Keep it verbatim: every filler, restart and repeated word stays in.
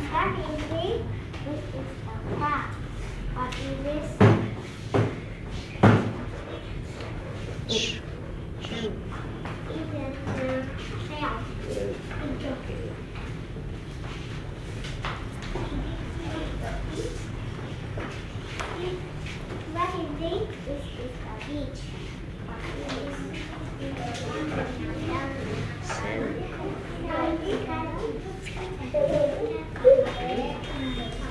What is it? This is a car. What is this? Shh. It is a shell. What is it? This is a beach. What is this? Sand. What is that?